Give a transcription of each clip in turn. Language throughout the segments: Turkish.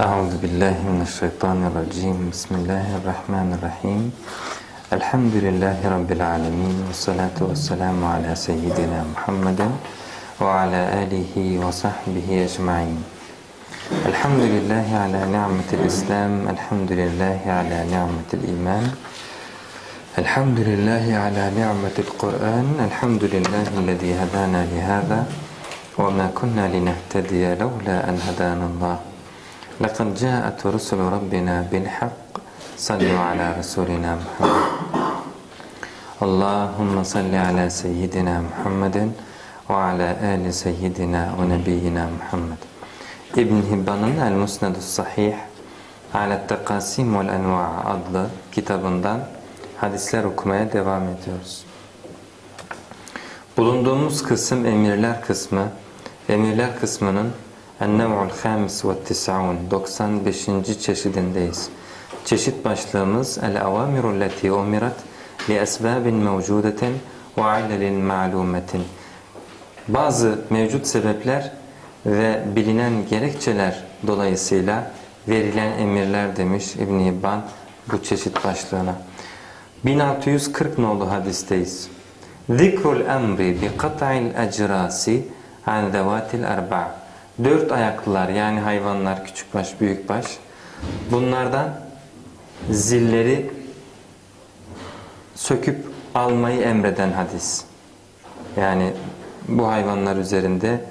Euzubillahimineşşeytanirracim. Bismillahirrahmanirrahim. Elhamdülillahi Rabbil alemin. Vessalatu vesselamu ala seyyidina Muhammeden ve ala alihi ve sahbihi ecma'in. Elhamdülillahi ala ni'metil İslam. Elhamdülillahi ala ni'metil iman. Elhamdülillahi ala ni'metil Kur'an. Elhamdülillahi'llezî hedâna lihâzâ ve mâ kunnâ linehtediye levlâ en hedânallâh. لَقَدْ جَاءَتْ رُسُلُ رَبِّنَا بِالْحَقِّ صَلُّوا عَلَى رَسُولِنَا مُحَمَّدٍ اللّٰهُمَّ صَلِّ عَلَى سَيِّدِنَا مُحَمَّدٍ وَعَلَى آلِ سَيِّدِنَا وَنَبِيِّنَا مُحَمَّدٍ İbn Hibban'ın El-Musnedus Sahih Alet-Tekasim vel-Enva' adlı kitabından hadisler okumaya devam ediyoruz. Bulunduğumuz kısım emirler kısmı. Emirler kısmının En-Nev'ul Hamis ve Tis'un 95. çeşidindeyiz. Çeşit başlığımız El-Avamiru leti umirat li esbabin mevcudetin ve alelin ma'lumetin. Bazı mevcut sebepler ve bilinen gerekçeler dolayısıyla verilen emirler demiş İbn Hibban bu çeşit başlığına. 1640 nolu hadisteyiz. Zikrul emri bi kat'il ecrasi an zevatil erba'. Dört ayaklılar yani hayvanlar, küçükbaş, büyükbaş, bunlardan zilleri söküp almayı emreden hadis. Yani bu hayvanlar üzerinde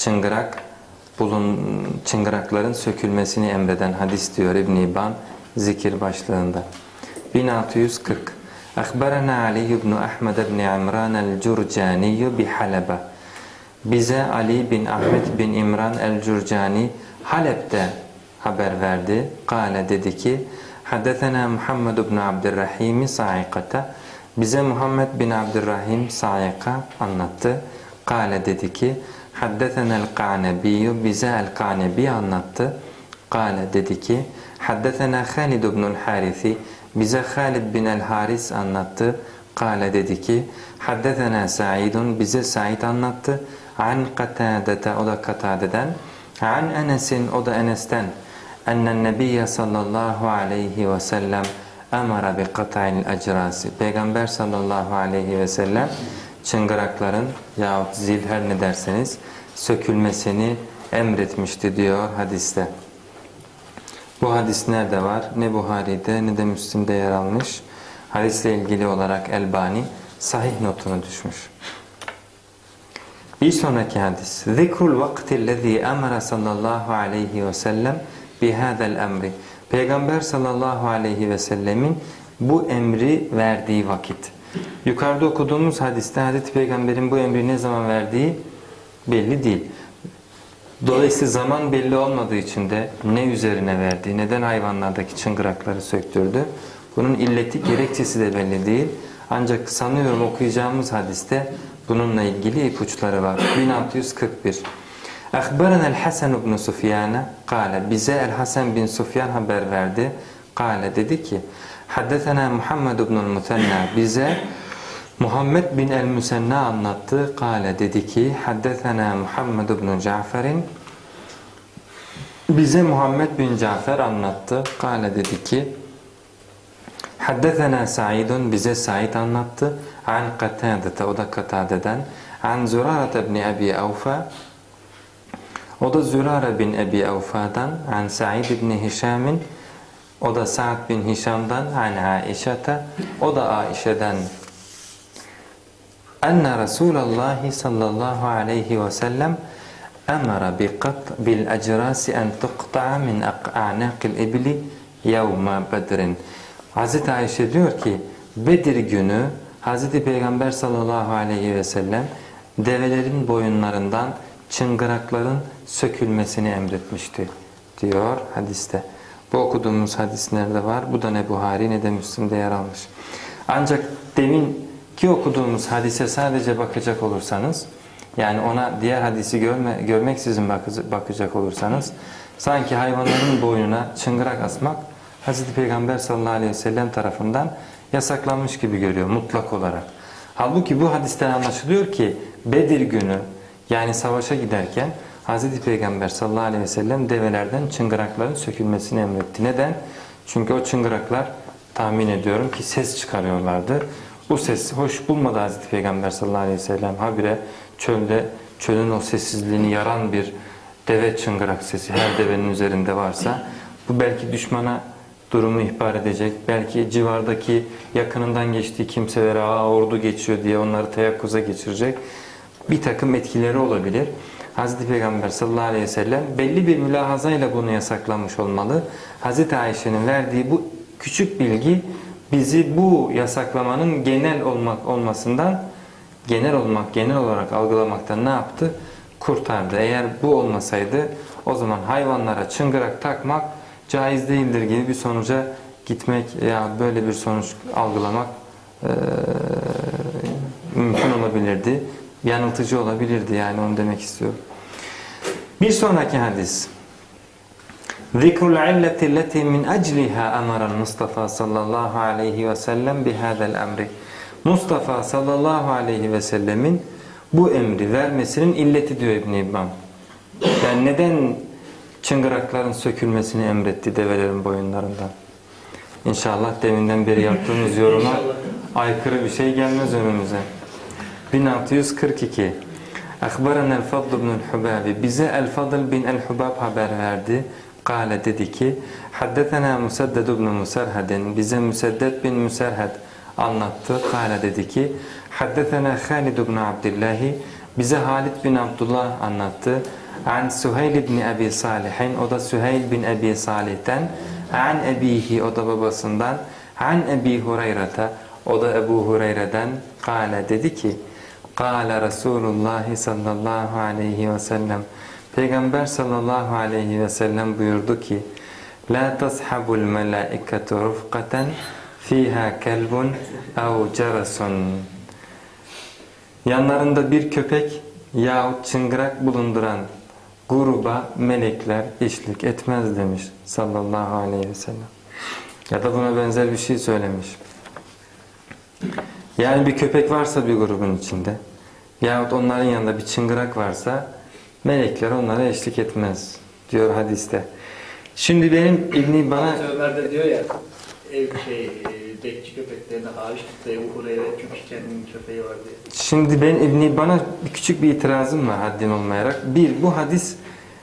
çıngırakların sökülmesini emreden hadis diyor İbn Hibban zikir başlığında. 1640 Akhbarana Ali ibn Ahmed ibn İmran el-Curcani bi Halaba. Bize Ali bin Ahmet bin İmran el-Curcani Halep'te haber verdi. Kale dedi ki Haddetena Muhammed ibn Abdurrahim Sa'iqata. Bize Muhammed bin Abdurrahim Sa'iqa anlattı. Kale dedi ki Haddetena el-Ka'nebi. Bize el-Ka'nebi anlattı. Kale dedi ki Haddetena Halid ibn Harisi. Bize Halid bin el-Haris anlattı. Kale dedi ki Haddetena Sa'idun. Bize Sa'id anlattı. An Katadete, o da Katade'den. An Enes'in, o da Enes'ten. Ennen Nebiyye sallallahu aleyhi ve sellem emara bi kat'il ecrasi. Peygamber sallallahu aleyhi ve sellem çıngırakların yahut zil her ne derseniz sökülmesini emretmişti diyor hadiste. Bu hadis nerede var? Ne Buhari'de ne de Müslim'de yer almış. Hadisle ilgili olarak Elbani sahih notunu düşmüş. Bir sonraki hadis. Zikrul vaktillezî emre sallallahu aleyhi ve sellem bihâzel emri. Peygamber sallallahu aleyhi ve sellemin bu emri verdiği vakit. Yukarıda okuduğumuz hadiste Hazreti Peygamber'in bu emri ne zaman verdiği belli değil. Dolayısıyla zaman belli olmadığı için de ne üzerine verdiği, neden hayvanlardaki çıngırakları söktürdü. Bunun illeti, gerekçesi de belli değil. Ancak sanıyorum okuyacağımız hadiste bununla ilgili ipuçları var. 1641 Akhbarana el-Hasan ibn Sufyan kâle. Bize el-Hasan bin Sufyan haber verdi. Kâle dedi ki Haddetena Muhammed ibn el-Musenna. Bize Muhammed bin el-Musenna anlattı. Kâle dedi ki Haddetena Muhammed ibn Cafer'in. Bize Muhammed bin Cafer anlattı. Kâle dedi ki Haddetena Sa'idun. Bize Sa'id anlattı. An Katadete, o da Katade'den. An Zürare bin Ebi Avfa. O da Zürare bin Ebi Avfa'dan. An Sa'id bin Hişam'in. O da Sa'd bin Hişam'dan. An Aişete. O da Aişe'den. Enne Resulallah sallallahu aleyhi ve sellem emara bil ecrasi en tuqta'a min a'naqil ibli yevme bedrin. Hazreti Ayşe diyor ki Bedir günü Hazreti Peygamber sallallahu aleyhi ve sellem develerin boyunlarından çıngırakların sökülmesini emretmişti diyor hadiste. Bu okuduğumuz hadis nerede var? Bu da ne Buhari ne de Müslim'de yer almış. Ancak deminki okuduğumuz hadise sadece bakacak olursanız, yani ona diğer hadisi görmeksizin bakacak olursanız, sanki hayvanların boynuna çıngırak asmak Hazreti Peygamber sallallahu aleyhi ve sellem tarafından yasaklanmış gibi görüyor mutlak olarak. Halbuki bu hadisten anlaşılıyor ki Bedir günü, yani savaşa giderken Hazreti Peygamber sallallahu aleyhi ve sellem develerden çıngırakların sökülmesini emretti. Neden? Çünkü o çıngıraklar tahmin ediyorum ki ses çıkarıyorlardı. Bu sesi hoş bulmadı Hazreti Peygamber sallallahu aleyhi ve sellem. Habire çölün o sessizliğini yaran bir deve çıngırak sesi her devenin üzerinde varsa bu belki düşmana durumu ihbar edecek. Belki civardaki yakınından geçtiği kimselere ordu geçiyor diye onları teyakkuza geçirecek. Bir takım etkileri olabilir. Hazreti Peygamber sallallahu aleyhi ve sellem belli bir mülahazayla bunu yasaklamış olmalı. Hazreti Ayşe'nin verdiği bu küçük bilgi bizi bu yasaklamanın genel olarak algılamaktan ne yaptı? Kurtardı. Eğer bu olmasaydı o zaman hayvanlara çıngırak takmak caiz değildir gibi bir sonuca gitmek ya böyle bir sonuç algılamak mümkün olabilirdi. Yanıltıcı olabilirdi yani onu demek istiyorum. Bir sonraki hadis. Zikrul illeti alleti min ecliha amara Mustafa sallallahu aleyhi ve sellem bihadal emri. Mustafa sallallahu aleyhi ve sellemin bu emri vermesinin illeti diyor İbn İbban. Yani neden çıngırakların sökülmesini emretti develerin boyunlarından? İnşallah deminden beri yaptığımız yoruma aykırı bir şey gelmez önümüze. 1642 Akhbarana el-Fadl ibn el-Hubabi, bize el-Fadl bin el-Hubab haber verdi. Kale dedi ki Haddetena Musadded ibn Musarhadin, bize Musadded bin Musarhad anlattı. Kale dedi ki Haddetena Halid ibn Abdillahi, bize Halid bin Abdullah anlattı. An Süheyl ibn Abi Salih'in, o da Süheyl bin Abi Salih'ten. An ebihi, o da babasından. An Ebi Hureyre'ta, o da Ebu Hureyre'den. Kale dedi ki Kale Resulullah sallallahu aleyhi ve sellem, Peygamber sallallahu aleyhi ve sellem buyurdu ki La tashabul melaiketu rufqaten fiha kelbun ev cerasun. Yanlarında bir köpek yahut çıngırak bulunduran gruba melekler eşlik etmez demiş sallallahu aleyhi ve sellem. Ya da buna benzer bir şey söylemiş. Yani bir köpek varsa bir grubun içinde yahut onların yanında bir çıngırak varsa melekler onlara eşlik etmez diyor hadiste. Şimdi benim İbn-i bana Ömer'de diyor ya bekçi köpeklerine aşık tuttu Ebu Hureyre çünkü kendinin köpeği var diye. Şimdi ben İbn-i bana küçük bir itirazım var haddim olmayarak. Bir, bu hadis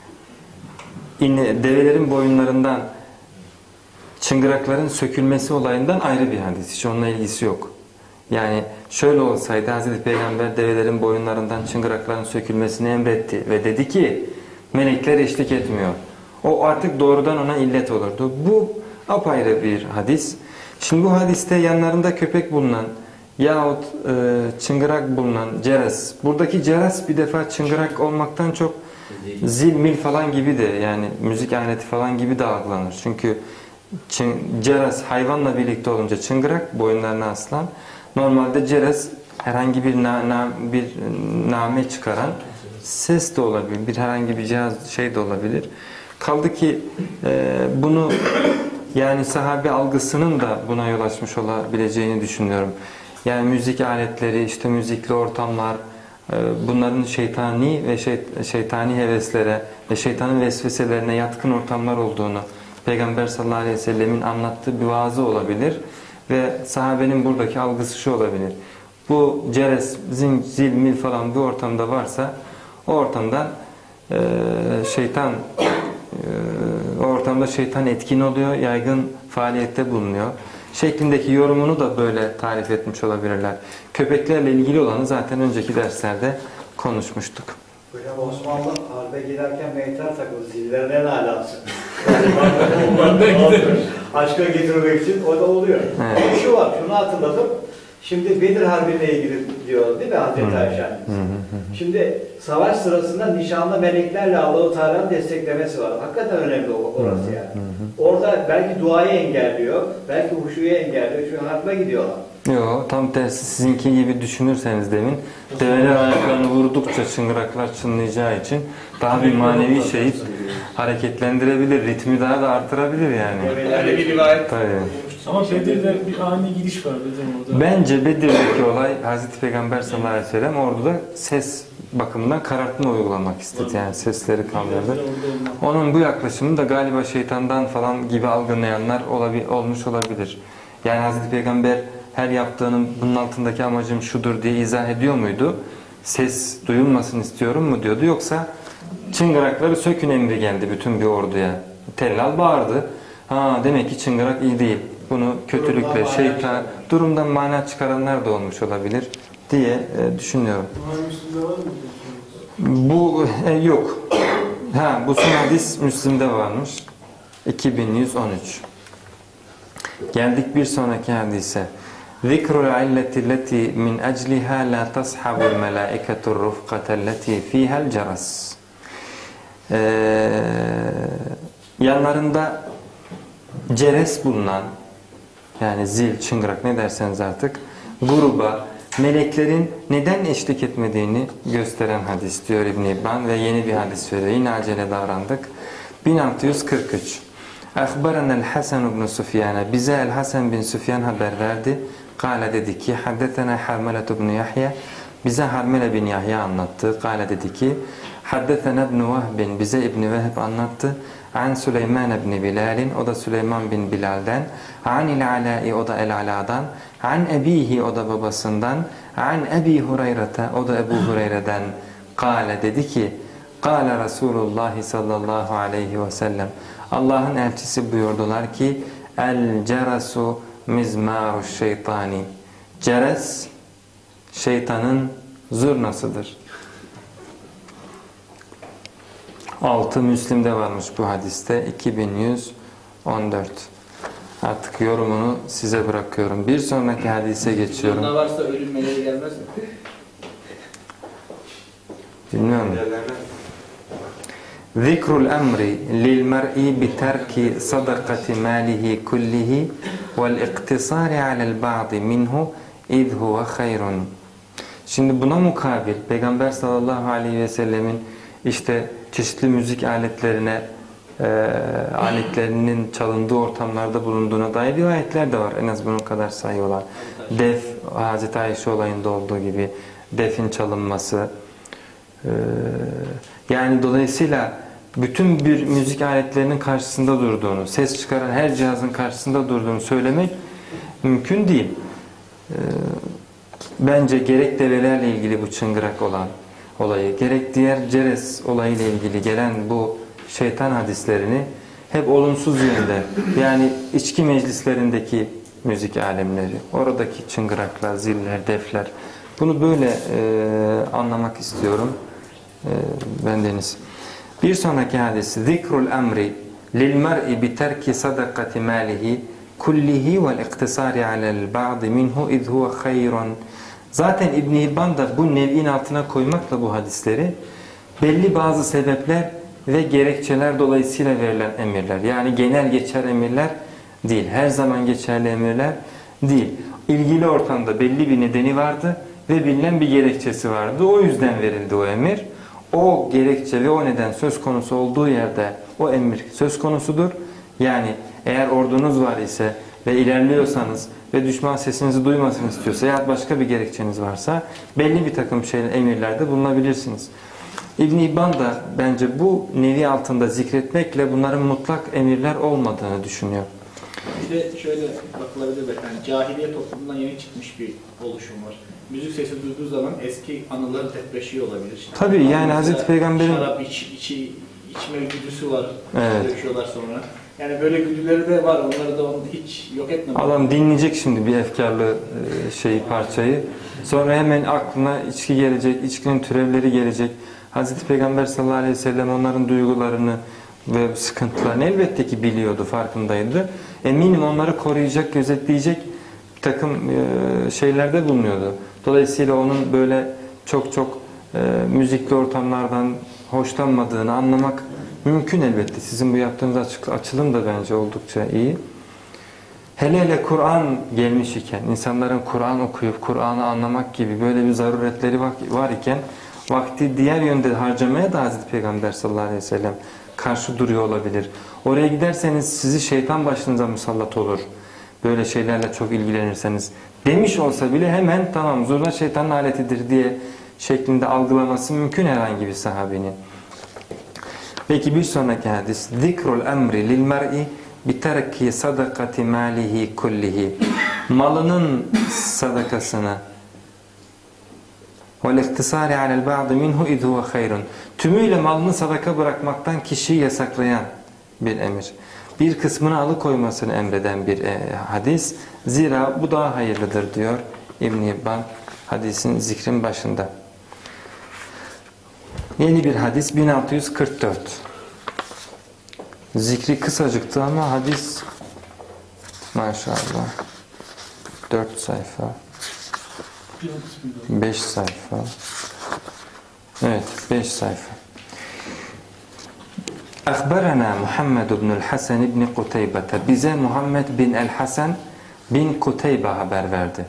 develerin boyunlarından çıngırakların sökülmesi olayından ayrı bir hadis. Hiç onunla ilgisi yok. Yani şöyle olsaydı Hazreti Peygamber develerin boyunlarından çıngırakların sökülmesini emretti ve dedi ki melekler eşlik etmiyor. O artık doğrudan ona illet olurdu. Bu apayrı bir hadis. Şimdi bu hadiste yanlarında köpek bulunan yahut çıngırak bulunan ceres. Buradaki ceres bir defa çıngırak olmaktan çok zil mil falan gibi de yani müzik aleti falan gibi de algılanır. Çünkü ceres hayvanla birlikte olunca çıngırak boyunlarına asılan. Normalde ceres herhangi bir name çıkaran ses de olabilir. Bir herhangi bir cihaz şey de olabilir. Kaldı ki bunu yani sahabe algısının da buna yol açmış olabileceğini düşünüyorum. Yani müzik aletleri, işte müzikli ortamlar, bunların şeytani ve şeytani heveslere ve şeytanın vesveselerine yatkın ortamlar olduğunu Peygamber sallallahu aleyhi ve sellemin anlattığı bir vaazı olabilir. Ve sahabenin buradaki algısı şu olabilir. Bu ceres, zil, mil falan bir ortamda varsa o ortamdan şeytan etkin oluyor, yaygın faaliyette bulunuyor. Şeklindeki yorumunu da böyle tarif etmiş olabilirler. Köpeklerle ilgili olanı zaten önceki derslerde konuşmuştuk. Hocam Osmanlı harbe giderken meytan takıldı. Zillerine ne alakası? Aşka getirmek için o da oluyor. Evet. Şu var, şunu hatırladım. Şimdi Bedir Harbi'ne ilgili diyor değil mi Hazreti Ayşe? Şimdi savaş sırasında nişanlı meleklerle Allah-u Teala'nın desteklemesi var. Hakikaten önemli orası yani. Orada belki duayı engelliyor, belki huşuyu engelliyor. Çünkü hakla gidiyorlar. Yok, tam tersi sizinki gibi düşünürseniz demin develer ayaklarını vurdukça çıngıraklar çınlayacağı için daha bir manevi şeyi hareketlendirebilir, ritmi daha da artırabilir yani. Öyle bir rivayet olmuştu Ama Bedir'de bir ani gidiş var dedim orada. Bence Bedir'deki olay Hazreti Peygamber sallallahu aleyhi ve sellem orada ses bakımından karartma uygulamak istedi. Yani sesleri kaldırdı. Onun bu yaklaşımını da galiba şeytandan falan gibi algılayanlar olmuş olabilir. Yani Hazreti Peygamber her yaptığının bunun altındaki amacım şudur diye izah ediyor muydu? Ses duyulmasın istiyorum mu diyordu, yoksa çıngırakları sökün emri geldi bütün bir orduya. Tellal bağırdı. Demek ki çıngırak iyi değil. Bunu kötülükle, şeytan, durumdan mana çıkaranlar da olmuş olabilir diye düşünüyorum. Bu yok. Bu son hadis Müslim'de varmış. 2113. Geldik bir sonraki hadise. Zikrul illeti leti min ecliha la tashabul melaiketur rufqata leti fiha'l ceras. Yanlarında ceres bulunan, yani zil, çıngırak ne derseniz artık, gruba meleklerin neden eşlik etmediğini gösteren hadis diyor İbn İbban ve yeni bir hadis söylüyor. Yine acele davrandık. 1643. Akhbarana'l Hasan ibn Sufyan. Bize El Hasan bin Sufyan haber verdi. Kale dedi ki haddetena Harmele ibn Yahya. Bize Harmele bin Yahya anlattı. Kale dedi ki haddetena ibn Vahb, bize İbn Vehb anlattı. An Süleyman ibn Bilal'in, o da Süleyman bin Bilal'den. Anil Ala'i, o da El Ala'dan. An ebihi, o da babasından. An Ebi Hureyre'te, o da Ebu Hureyre'den. Kale dedi ki Kale Resulullah sallallahu aleyhi ve sellem. Allah'ın elçisi buyurdular ki El cerasu mizmaru şeytani. Ceres şeytanın zurnasıdır. 6 Müslim'de varmış bu hadiste. 2114. Artık yorumunu size bırakıyorum. Bir sonraki hadise geçiyorum. Zurna varsa ölüm meleği gelmez mi? Bilmiyorum. Zikrul emri lil mer'i bi terki sadakati malihi kullihi vel iktisari alel ba'di minhu idh huve hayrun. Şimdi buna mukabil Peygamber sallallahu aleyhi ve sellemin işte çeşitli müzik aletlerinin çalındığı ortamlarda bulunduğuna dair rivayetler de var. En az bunun kadar sayıyorlar. Def, Hazreti Ayşe olayında olduğu gibi defin çalınması. Yani dolayısıyla bütün bir müzik aletlerinin karşısında durduğunu, ses çıkaran her cihazın karşısında durduğunu söylemek mümkün değil. Bence gerek develerle ilgili bu çıngırak olan olayı, gerek diğer ceres olayıyla ilgili gelen bu şeytan hadislerini hep olumsuz yönde, yani içki meclislerindeki müzik alemleri, oradaki çıngıraklar, ziller, defler, bunu böyle anlamak istiyorum. Bendeniz. Bir sonraki hadis zikrul emri lil mer'i bi terki sadakati malihi kullihi vel iktisari alel ba'di minhu idh huve hayrun. Zaten İbn Hibban da bu nev'in altına koymakla bu hadisleri belli bazı sebepler ve gerekçeler dolayısıyla verilen emirler. Yani genel geçer emirler değil. Her zaman geçerli emirler değil. İlgili ortamda belli bir nedeni vardı ve bilinen bir gerekçesi vardı. O yüzden verildi o emir. O gerekçe ve o neden söz konusu olduğu yerde o emir söz konusudur. Yani eğer ordunuz var ise ve ilerliyorsanız ve düşman sesinizi duymasını istiyorsa ya başka bir gerekçeniz varsa belli bir takım emirlerde bulunabilirsiniz. İbn-i İbban da bence bu nevi altında zikretmekle bunların mutlak emirler olmadığını düşünüyor. İşte şöyle bakılabilir belki. Yani cahiliye toplumundan yeni çıkmış bir oluşum var. Müzik sesi duyduğu zaman eski anıları depreşiyor olabilir. İşte tabii yani Hazreti Peygamber'in şarap içme güdüsü var. Evet. Döküyorlar sonra. Yani böyle güdüleri de var. Onları da hiç yok etmemek. Adam dinleyecek şimdi bir efkarlı parçayı. Sonra hemen aklına içki gelecek, içkinin türevleri gelecek. Hazreti Peygamber sallallahu aleyhi ve sellem onların duygularını ve sıkıntılarını elbette ki biliyordu, farkındaydı. Eminim onları koruyacak, gözetleyecek bir takım şeylerde bulunuyordu. Dolayısıyla onun böyle çok müzikli ortamlardan hoşlanmadığını anlamak mümkün elbette. Sizin bu yaptığınız açılım da bence oldukça iyi. Hele Kur'an gelmiş iken, insanların Kur'an okuyup Kur'an'ı anlamak gibi böyle bir zaruretleri var iken vakti diğer yönde harcamaya da Hazreti Peygamber sallallahu aleyhi ve sellem karşı duruyor olabilir. Oraya giderseniz sizi şeytan başınıza musallat olur böyle şeylerle çok ilgilenirseniz demiş olsa bile hemen tamam zurna şeytanın aletidir diye şeklinde algılaması mümkün herhangi bir sahabenin. Peki bir sonraki hadis. Zikrul emri lil mer'i bi terki sadakati malihi kullihi. Malının sadakasını ve iktisari alel ba'd minhu iz huve hayrun. Tümüyle malını sadaka bırakmaktan kişiyi yasaklayan bir emir. Bir kısmını alıkoymasını emreden bir hadis. Zira bu daha hayırlıdır diyor İbn İbban hadisin zikrin başında. Yeni bir hadis 1644. Zikri kısacıktı ama hadis maşallah 4 sayfa 5 sayfa evet 5 sayfa. Akhbarana Muhammed ibn el-Hasan ibn Kuteybe. Bize Muhammed bin el-Hasan bin Kuteybe haber verdi.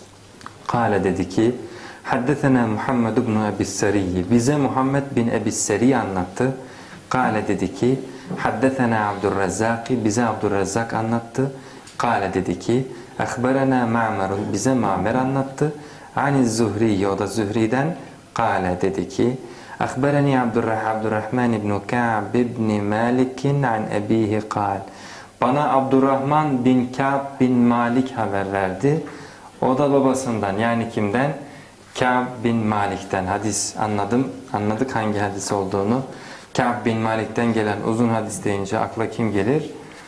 Kale dedi ki Haddethena Muhammed ibn Ebisseri'yi. Bize Muhammed bin Ebisseri anlattı. Kale dedi ki Haddethena Abdurrazzaki. Bize Abdurrazzak anlattı. Kale dedi ki Akhbarana Ma'merun. Bize Ma'mer anlattı. Aniz Zuhri'yi. O da Zuhri'den. Kale dedi ki Akhbarani Abdurrahman ibn Ka'b ibn Malik'in an ebihi kal. Bana Abdurrahman bin Ka'b bin Malik haber verdi. O da babasından yani kimden? Ka'b bin Malik'ten. Hadis anladık hangi hadis olduğunu. Ka'b bin Malik'ten gelen uzun hadis deyince akla kim gelir?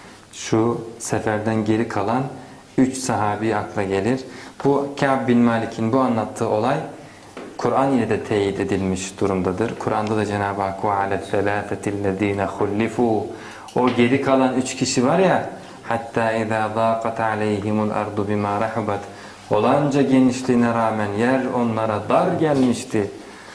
Şu seferden geri kalan 3 sahabi akla gelir. Bu Ka'b bin Malik'in bu anlattığı olay Kur'an ile de teyit edilmiş durumdadır. Kur'an'da da Cenab-ı Hak وَعَلَى الثَّلَاثَةِ الَّذ۪ينَ خُلِّفُوا O geri kalan 3 kişi var ya hatta اِذَا ضَاقَتْ عَلَيْهِمُ الْأَرْضُ بِمَا رَحُبَتْ Olanca genişliğine rağmen yer onlara dar gelmişti.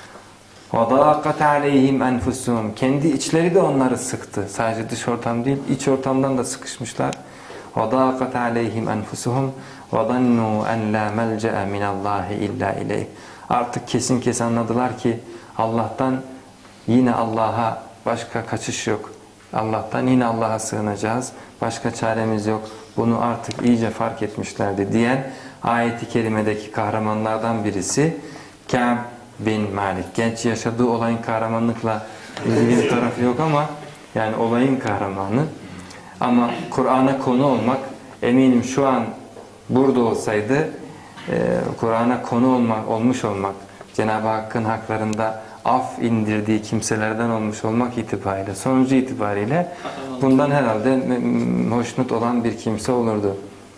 وَضَاقَتْ عَلَيْهِمْ أَنْفُسُهُمْ Kendi içleri de onları sıktı. Sadece dış ortam değil, iç ortamdan da sıkışmışlar. وَضَاقَتْ عَلَيْهِمْ أَنْفُسُهُمْ وَظَنُّوا أَنْ لَا مَلْجَأَ مِنَ اللّٰهِ إِلَّا إِلَيْهِ Artık kesin anladılar ki Allah'tan yine Allah'a başka kaçış yok. Allah'tan yine Allah'a sığınacağız. Başka çaremiz yok. Bunu artık iyice fark etmişlerdi diyen ayet-i kerimedeki kahramanlardan birisi Ka'b bin Malik. Genç yaşadığı olayın kahramanlıkla ilgili bir tarafı yok ama yani olayın kahramanı. Ama Kur'an'a konu olmak eminim şu an burada olsaydı Kur'an'a konu olmuş olmak, Cenab-ı Hakk'ın haklarında af indirdiği kimselerden olmuş olmak itibariyle, sonucu itibariyle bundan herhalde hoşnut olan bir kimse olurdu.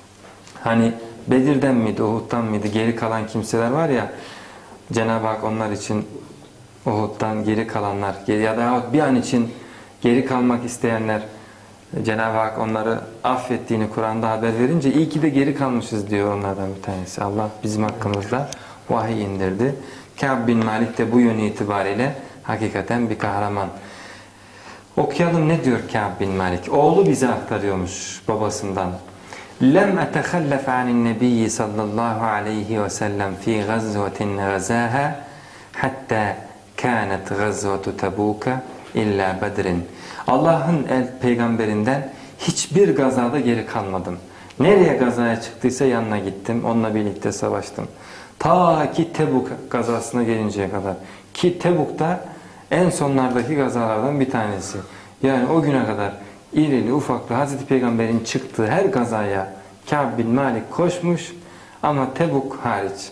Hani Bedir'den miydi, Uhud'dan mıydı, geri kalan kimseler var ya, Cenab-ı Hak onlar için Uhud'dan geri kalanlar ya da bir an için geri kalmak isteyenler Cenab-ı Hak onları affettiğini Kur'an'da haber verince iyi ki de geri kalmışız diyor onlardan bir tanesi. Allah bizim hakkımızda vahiy indirdi. Ka'b bin Malik de bu yönü itibariyle hakikaten bir kahraman. Okuyalım ne diyor Ka'b bin Malik? Oğlu bize aktarıyormuş babasından. Lem etehallef anin nebiyyi sallallahu aleyhi ve sellem fi gazvetin gazaha hatta kânet gazvetu Tebuka illa Bedrin. Allah'ın peygamberinden hiçbir gazada geri kalmadım. Nereye gazaya çıktıysa yanına gittim. Onunla birlikte savaştım. Ta ki Tebuk gazasına gelinceye kadar. Ki Tebuk da en sonlardaki gazalardan bir tanesi. Yani o güne kadar irili ufaklı Hazreti Peygamber'in çıktığı her gazaya Ka'b bin Malik koşmuş ama Tebuk hariç.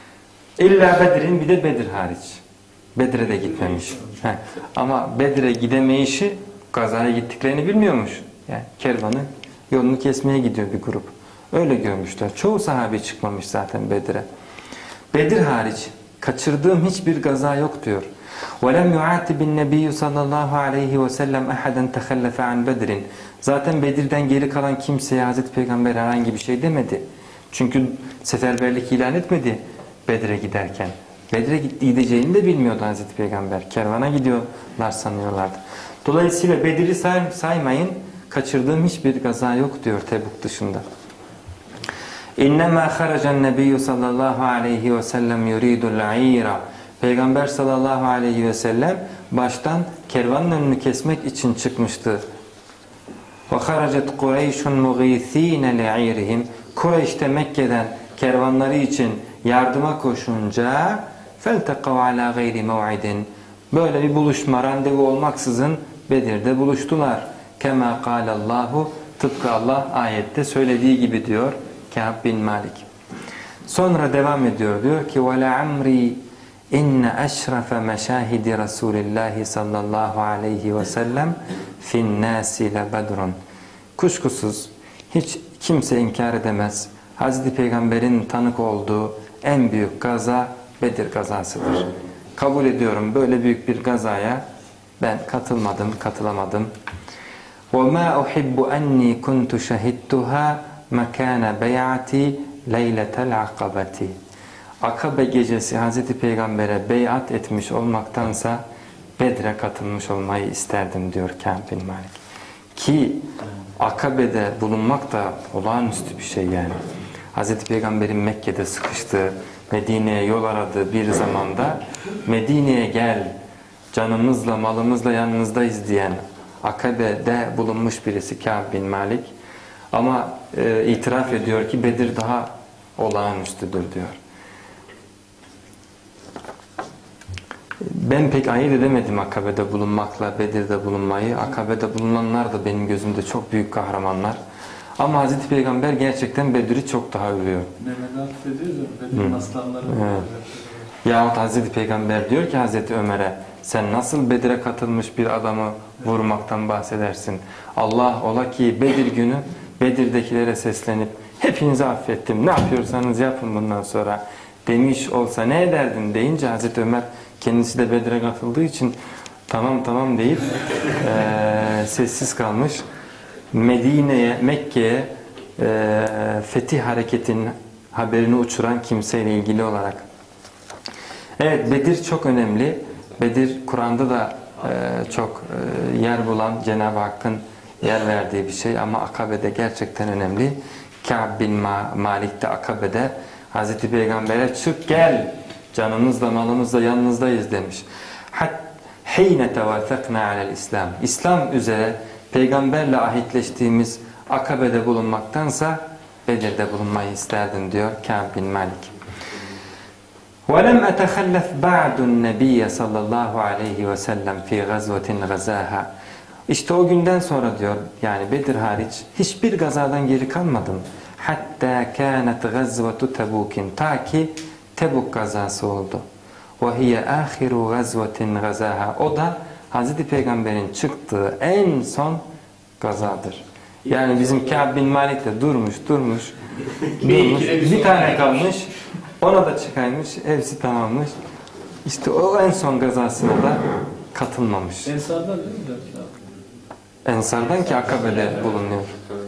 İlla Bedir'in bir de Bedir hariç. Bedir'e de gitmemiş. Ama Bedir'e gidemeyişi gazaya gittiklerini bilmiyormuş. Yani kervanı yolunu kesmeye gidiyor bir grup. Öyle görmüşler. Çoğu sahabe çıkmamış zaten Bedir'e. Bedir hariç kaçırdığım hiçbir gaza yok diyor. وَلَمْ يُعَاتِبِ النَّبِيُّ sallallahu aleyhi ve sellem اَحَدًا تَخَلَّفَ عَنْ Bedir'in. Zaten Bedir'den geri kalan kimseye Hazreti Peygamber herhangi bir şey demedi. Çünkü seferberlik ilan etmedi Bedir'e giderken. Bedir'e gideceğini de bilmiyordu Hazreti Peygamber. Kervana gidiyorlar sanıyorlardı. Dolayısıyla Bedir'i saymayın. Kaçırdığım hiçbir gaza yok diyor Tebuk dışında. İnnemâ haracan nebiyyü sallallahu aleyhi ve sellem yuridul a'ira. Peygamber sallallahu aleyhi ve sellem baştan kervanın önünü kesmek için çıkmıştı. Ve haracet Kureyşun mughithine li'irihim. Kureyş de Mekke'den kervanları için yardıma koşunca feltekav ala gayri mev'idin. Böyle bir buluşma, randevu olmaksızın Bedir'de buluştular. Kema kâlallahu, tıpkı Allah ayette söylediği gibi diyor Kâb bin Malik. Sonra devam ediyor, diyor ki وَلَعَمْرِي اِنَّ اَشْرَفَ مَشَاهِدِ رَسُولِ اللّٰهِ sallallahu aleyhi ve sellem فِي النَّاسِ لَبَدْرٌ. Kuşkusuz hiç kimse inkar edemez. Hazreti Peygamber'in tanık olduğu en büyük gaza Bedir gazasıdır. Kabul ediyorum, böyle büyük bir gazaya ben katılamadım. وَمَا أُحِبُّ أَنِّي كُنْتُ شَهِدْتُهَا مَكَانَ بَيْعَتِي لَيْلَةَ الْعَقَبَةِ. Akabe gecesi Hazreti Peygamber'e beyat etmiş olmaktansa Bedre katılmış olmayı isterdim diyor Kâb bin Malik. Ki Akabe'de bulunmak da olağanüstü bir şey yani. Hazreti Peygamber'in Mekke'de sıkıştığı, Medine'ye yol aradığı bir zamanda Medine'ye gel, canımızla malımızla yanınızdayız diyen Akabe'de bulunmuş birisi Kâb bin Malik. Ama itiraf ediyor ki Bedir daha olağanüstüdür diyor. Ben pek ayırt edemedim Akabe'de bulunmakla Bedir'de bulunmayı. Akabe'de bulunanlar da benim gözümde çok büyük kahramanlar. Ama Hazreti Peygamber gerçekten Bedir'i çok daha övüyor. Mehmet affediyoruz ya, Bedir'in aslanları. Evet. Yahut Hazreti Peygamber diyor ki Hazreti Ömer'e, sen nasıl Bedir'e katılmış bir adamı vurmaktan bahsedersin? Allah ola ki Bedir günü Bedir'dekilere seslenip hepinizi affettim, ne yapıyorsanız yapın bundan sonra demiş olsa ne ederdin deyince Hazreti Ömer kendisi de Bedir'e katıldığı için tamam deyip sessiz kalmış. Medine'ye, Mekke'ye fetih hareketinin haberini uçuran kimseyle ilgili olarak. Evet, Bedir çok önemli. Bedir Kur'an'da da çok yer bulan, Cenab-ı Hakk'ın yer verdiği bir şey ama Akabe'de gerçekten önemli. Kâb bin Malik'te Akabe'de Hazreti Peygamber'e çık gel, canımızla malımızla yanınızdayız demiş. Heyne tevâfeknâ alel İslam. İslam üzere Peygamberle ahitleştiğimiz Akabe'de bulunmaktansa Bedir'de bulunmayı isterdim diyor Kâb bin Malik. وَلَمْ أَتَخَلَّفْ بَعْدُ النَّبِيَّ sallallahu aleyhi ve sellem فِي غَزْوَةٍ غَزَاهَا. İşte o günden sonra diyor, yani Bedir hariç hiçbir gazadan geri kalmadım. Hatta kânet gazvetu Tebuk'in, ta ki Tebuk gazası oldu. وَهِيَ آخِرُ غَزْوَةٍ غَزَاهَا. O da Hazreti Peygamber'in çıktığı en son gazadır. Yani bizim Kâb bin Malik de durmuş. Bir tane kalmış. Ona da çıkaymış. Hepsi tamammış. İşte o en son gazasına da katılmamış. Ensardan değil mi? Ensardan ki Akabe'de bulunuyor.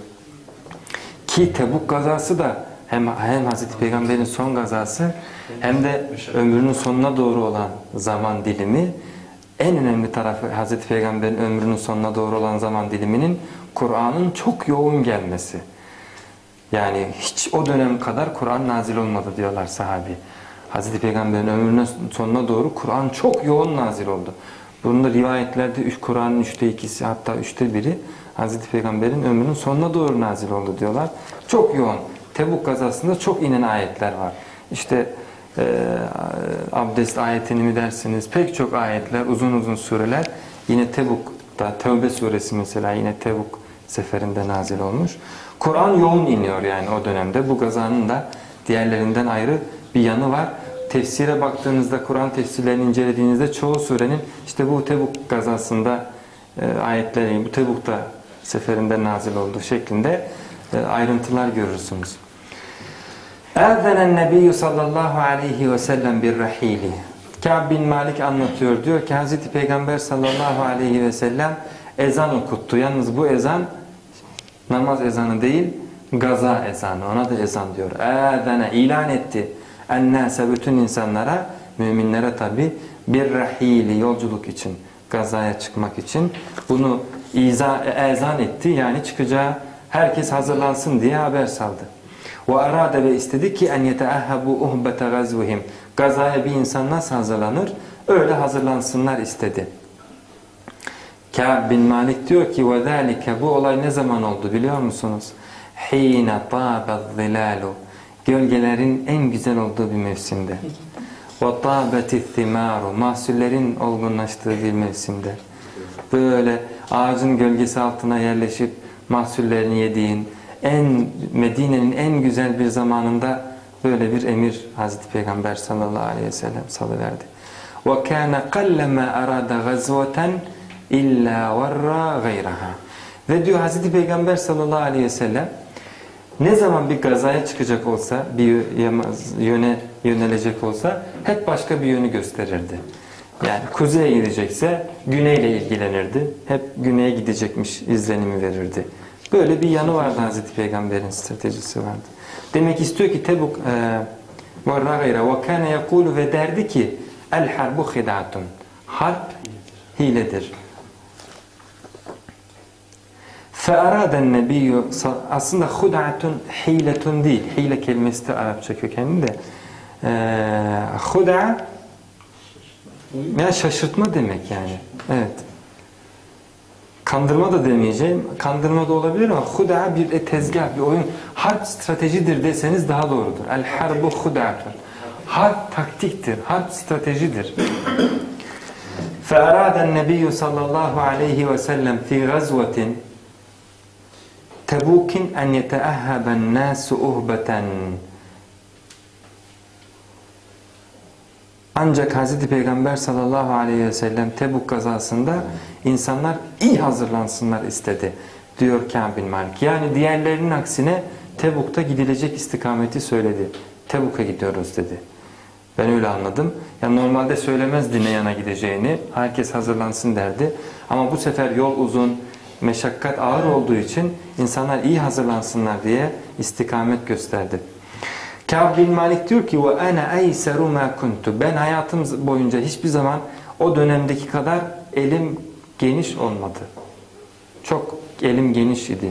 Ki Tebuk gazası da hem Hazreti Peygamber'in son gazası hem de ömrünün sonuna doğru olan zaman dilimi. En önemli tarafı Hazreti Peygamber'in ömrünün sonuna doğru olan zaman diliminin Kur'an'ın çok yoğun gelmesi. Yani hiç o dönem kadar Kur'an nazil olmadı diyorlar sahabi. Hazreti Peygamber'in ömrünün sonuna doğru Kur'an çok yoğun nazil oldu. Bunun da rivayetlerde Kur'an'ın 2/3 hatta 1/3 Hazreti Peygamber'in ömrünün sonuna doğru nazil oldu diyorlar. Çok yoğun. Tebuk gazasında çok inen ayetler var. İşte abdest ayetini mi dersiniz? Pek çok ayetler, uzun sureler yine Tebuk'ta, Tevbe suresi mesela yine Tebuk seferinde nazil olmuş. Kur'an yoğun iniyor yani o dönemde. Bu gazanın da diğerlerinden ayrı bir yanı var. Tefsire baktığınızda, Kur'an tefsirlerini incelediğinizde çoğu surenin işte bu Tebuk gazasında ayetleri, bu Tebuk'ta seferinde nazil olduğu şeklinde ayrıntılar görürsünüz. اَذَنَ النَّبِيُّ sallallahu aleyhi ve sellem بِالرَّحِيلِ. Kâb bin Malik anlatıyor. Diyor ki Hazreti Peygamber sallallahu aleyhi ve sellem ezan okuttu. Yalnız bu ezan namaz ezanı değil, gaza ezanı. Ona da ezan diyor. اَذَنَ ilan etti. Ennâse bütün insanlara, müminlere tabi bir yolculuk için, gazaya çıkmak için bunu ezan etti. Yani çıkacağı herkes hazırlansın diye haber saldı. Ve arade ve istedi ki en yeteahhabu uhbete gazvihim. Gazaya bir insan nasıl hazırlanır? Öyle hazırlansınlar istedi. Kâb bin Malik diyor ki وَذَٰلِكَ bu olay ne zaman oldu biliyor musunuz? حِينَ طَابَ الظِّلَالُ gölgelerin en güzel olduğu bir mevsimde. وَطَابَتِ الثِّمَارُ mahsullerin olgunlaştığı bir mevsimde. Böyle ağacın gölgesi altına yerleşip mahsullerini yediğin, Medine'nin en güzel bir zamanında böyle bir emir Hazreti Peygamber sallallahu aleyhi ve sellem salıverdi. وَكَانَ قَلَّمَا أَرَادَ غَزْوَةً اِلَّا وَرَّا غَيْرَهَا ve diyor Hazreti Peygamber sallallahu aleyhi ve sellem ne zaman bir gazaya çıkacak olsa, bir yöne yönelecek olsa hep başka bir yönü gösterirdi. Yani kuzeye gidecekse güneyle ilgilenirdi. Hep güneye gidecekmiş izlenimi verirdi. Böyle bir yanı vardı Hazreti Peygamber'in stratejisi vardı. Demek istiyor ki Tebuk وَكَانَ يَقُولُ ve derdi ki el-harbu khid'atun harp hiledir. فَاَرَادَ النَّبِيُّ aslında hud'atun hiletun değil. Hile kelimesi de Arapça kökenli de hud'a yani şaşırtma demek yani. Evet. Kandırma da demeyeceğim. Kandırma da olabilir ama hud'a bir tezgah, bir oyun. Harp stratejidir deseniz daha doğrudur. El-harbu hud'atun. Harp taktiktir. Harp stratejidir. فَاَرَادَ النَّبِيُّ sallallahu aleyhi ve sellem fi gazvetin Tebuk'in en yeteahhaben nasu uhbeten. Ancak Hazreti Peygamber sallallahu aleyhi ve sellem Tebuk gazasında insanlar iyi hazırlansınlar istedi diyor Kâb bin Malik. Yani diğerlerinin aksine Tebuk'ta gidilecek istikameti söyledi. Tebuk'a gidiyoruz dedi. Ben öyle anladım. Yani normalde söylemezdi ne yana gideceğini. Herkes hazırlansın derdi. Ama bu sefer yol uzun, meşakkat ağır olduğu için insanlar iyi hazırlansınlar diye istikamet gösterdi. Kâb bin Malik diyor ki وَاَنَا اَيْسَرُ مَا كُنْتُ ben hayatım boyunca hiçbir zaman o dönemdeki kadar elim geniş olmadı. Çok elim geniş idi.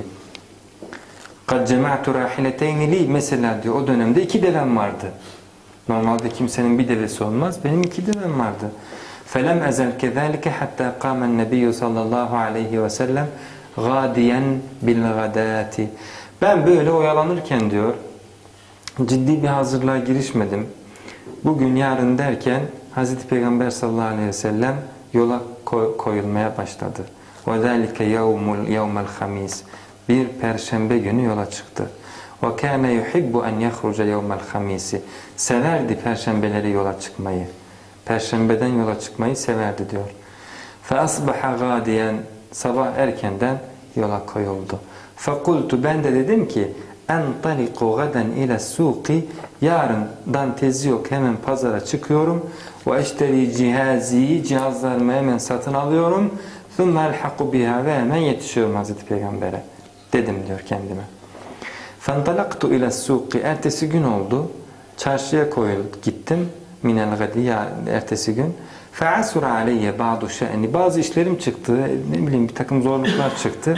قَدْ جَمَعْتُ رَاحِلَتَيْنِ لِي mesela diyor o dönemde 2 devem vardı. Normalde kimsenin bir devesi olmaz. Benim 2 devem vardı. فَلَمْ أَزَلْ كَذَٰلِكَ حَتَّى قَامَ النَّبِيُّ sallallahu aleyhi ve sellem غَادِيًا بِالْغَدَاتِ ben böyle oyalanırken diyor ciddi bir hazırlığa girişmedim. Bugün yarın derken Hazreti Peygamber sallallahu aleyhi ve sellem yola koyulmaya başladı. وَذَٰلِكَ يَوْمَ الْخَمِيسِ bir perşembe günü yola çıktı. وَكَانَ يُحِبُّ أَنْ يَخْرُجَ يَوْمَ الْخَمِيسِ severdi perşembeleri yola çıkmayı. Perşembeden yola çıkmayı severdi diyor. فَأَصْبَحَ غَادِيًا sabah erkenden yola koyuldu. فَقُلْتُ ben de dedim ki اَنْطَلِقُ غَدًا اِلَى السُّوقِ yarından tezi yok hemen pazara çıkıyorum. وَاَشْتَرِي cihazî cihazlarımı hemen satın alıyorum. ثُمَّ الْحَقُ بِهَا ve hemen yetişiyorum Hazreti Peygamber'e dedim diyor kendime. فَانْطَلَقْتُ اِلَى السُّوقِ ertesi gün oldu. Çarşıya gittim. Minel gadi ertesi gün. فَعَسُرَ عَلَيَّ بَعْضُ شَأْنِ bazı işlerim çıktı. Ne bileyim bir takım zorluklar çıktı.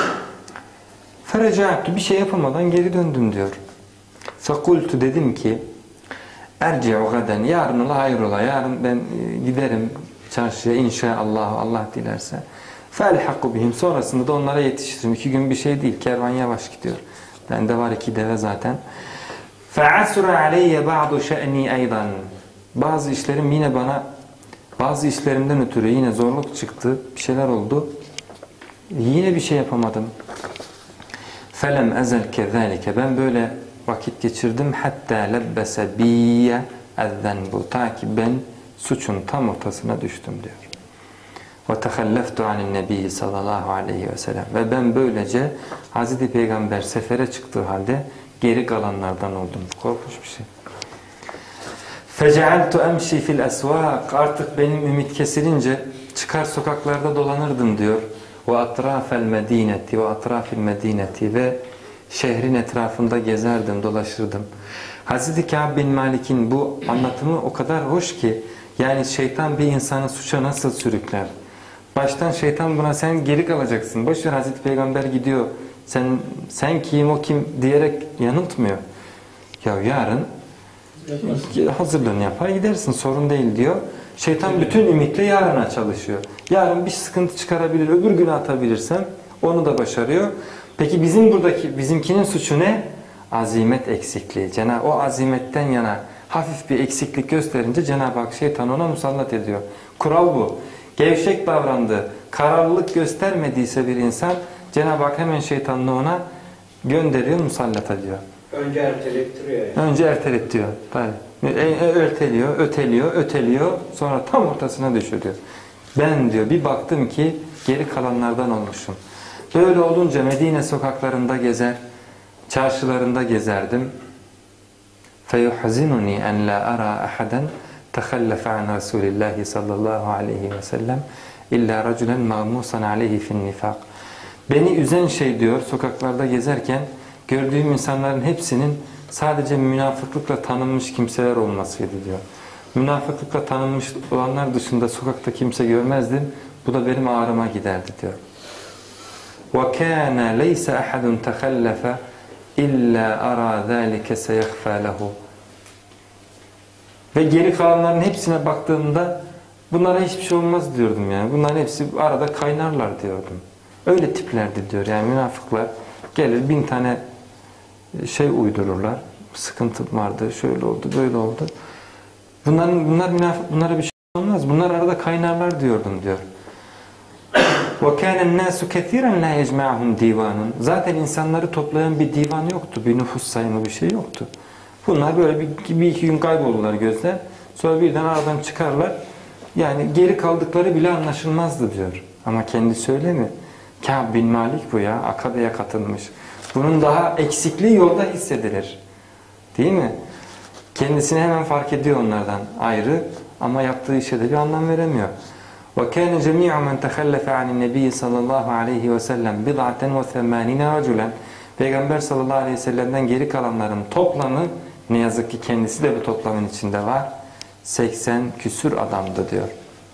فَرَجَعْتُ bir şey yapamadan geri döndüm diyor. فَقُلْتُ dedim ki اَرْجِعُ غَدًا yarın ola hayrola yarın ben giderim çarşıya inşallah Allah dilerse. فَالْحَقُ بِهِمْ sonrasında da onlara yetişirim. 2 gün bir şey değil. Kervan yavaş gidiyor. Bende var 2 deve zaten. فَعَسُرَ عَلَيَّ بَعْضُ شَأْنِي اَيْضًا bazı işlerim yine bana bazı işlerimden ötürü yine zorluk çıktı. Bir şeyler oldu. Yine bir şey yapamadım. فَلَمْ اَزَلْ كَذَٰلِكَ ben böyle vakit geçirdim. حَتَّى لَبَّسَ بِيَّ اَذَّنْبُ ta ki ben suçun tam ortasına düştüm diyor. وَتَخَلَّفْتُ عَنِ النَّبِيِّ sallallahu aleyhi ve sellem ve ben böylece Hazreti Peygamber sefere çıktığı halde geri kalanlardan oldum. Korkunç bir şey. فَجَعَلْتُ اَمْشِي فِي الْأَسْوَاقِ artık benim ümit kesilince çıkar sokaklarda dolanırdım diyor. وَاَطْرَافَ الْمَد۪ينَةِ وَاَطْرَافِ الْمَد۪ينَةِ ve şehrin etrafında gezerdim, dolaşırdım. Hazreti Kâb bin Malik'in bu anlatımı o kadar hoş ki yani şeytan bir insanı suça nasıl sürükler? Baştan şeytan buna sen geri kalacaksın. Boşver Hazreti Peygamber gidiyor. Sen kim o kim diyerek yanıltmıyor. Ya yarın hazırlığını yapar gidersin sorun değil diyor. Şeytan bütün ümitle yarına çalışıyor. Yarın bir sıkıntı çıkarabilir, öbür güne atabilirsem onu da başarıyor. Peki bizimkinin suçu ne? Azimet eksikliği. O azimetten yana hafif bir eksiklik gösterince Cenab-ı Hak şeytanı ona musallat ediyor. Kural bu. Gevşek davrandı, kararlılık göstermediyse bir insan, Cenab-ı Hak hemen şeytanını ona gönderiyor, musallat ediyor. Önce ertelettiriyor yani. Önce ertelettiriyor. Öteliyor, sonra tam ortasına düşürüyor. Ben diyor bir baktım ki geri kalanlardan olmuşum. Böyle olunca Medine sokaklarında gezer, çarşılarında gezerdim. فَيُحْزِنُنِي أَنْ لَا أَرَى أَحَدًا تَخَلَّفَ عَنْ رَسُولِ اللّٰهِ صَلَّى اللّٰهُ عَلَيْهِ وَسَلَّمْ إِلَّا رَجُلًا مَغْمُوسًا عَلَيْهِ فِي النِّفَاقِ. Beni üzen şey diyor, sokaklarda gezerken gördüğüm insanların hepsinin sadece münafıklıkla tanınmış kimseler olmasıydı diyor. Münafıklıkla tanınmış olanlar dışında sokakta kimse görmezdim. Bu da benim ağrıma giderdi diyor. وَكَانَ لَيْسَ أَحَدٌ تَخَلَّفَ إِلَّا أَرَى ذَٰلِكَ سَيَخْفَى لَهُ. Ve geri kalanların hepsine baktığımda bunlara hiçbir şey olmaz diyordum yani. Bunların hepsi arada kaynarlar diyordum. Öyle tiplerdi diyor yani münafıklar. Gelir 1000 tane şey uydururlar. Sıkıntı vardı, şöyle oldu, böyle oldu. Bunlara bir şey olmaz. Bunlar arada kaynarlar diyordum diyor. وَكَانَ النَّاسُ كَثِيرًا لَا يَجْمَعَهُمْ دِيوَانٌ. Zaten insanları toplayan bir divan yoktu. Bir nüfus sayımı bir şey yoktu. Bunlar böyle bir iki gün kaybolurlar gözden. Sonra birden aradan çıkarlar. Yani geri kaldıkları bile anlaşılmazdı diyor. Ama kendi söylemiyor. Kâb bin Malik bu ya. Akabe'ye katılmış. Bunun daha eksikliği yolda hissedilir. Değil mi? Kendisini hemen fark ediyor onlardan ayrı. Ama yaptığı işe de bir anlam veremiyor. وَكَانَ جَمِيعُ مَنْ تَخَلَّفَ عَنِ النَّبِيِّ sallallahu aleyhi ve sellem بِضْعَةً وَثَمَانِينَ رَجُلًا. Peygamber sallallahu aleyhi ve sellem'den geri kalanların toplamı, ne yazık ki kendisi de bu toplamın içinde var, 80 küsür adamdı diyor.